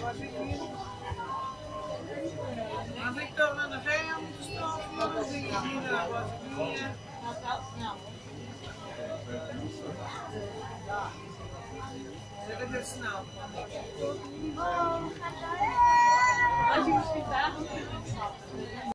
was ik hier. Als ik toch naar de vijand moet stoppen, dan ging ik hier naar was ik hier. Zet ik het snel. Als je misschien daar